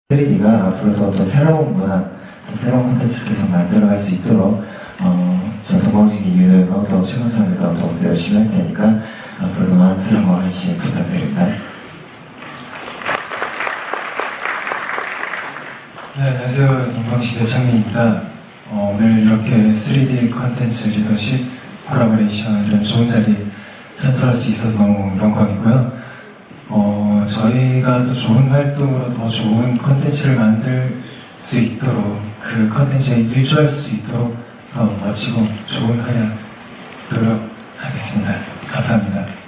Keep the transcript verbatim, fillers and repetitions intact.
쓰리디가 앞으로도 또 새로운 문화, 또 새로운 콘텐츠를 계속 만들어갈 수 있도록 어, 저 동방신기 유도형 또 최강창에도 더욱더 열심히 할 테니까 앞으로도 많은 사랑과 관심 부탁드립니다. 네, 안녕하세요. 동방신기 창민입니다. 어, 오늘 이렇게 쓰리디 콘텐츠 리더십 콜라보레이션 이런 좋은 자리 참석할 수 있어서 너무 영광이고요. 어, 저희가 더 좋은 활동으로 더 좋은 컨텐츠를 만들 수 있도록 그 컨텐츠에 일조할 수 있도록 더 멋지고 좋은 활약 노력하겠습니다. 감사합니다.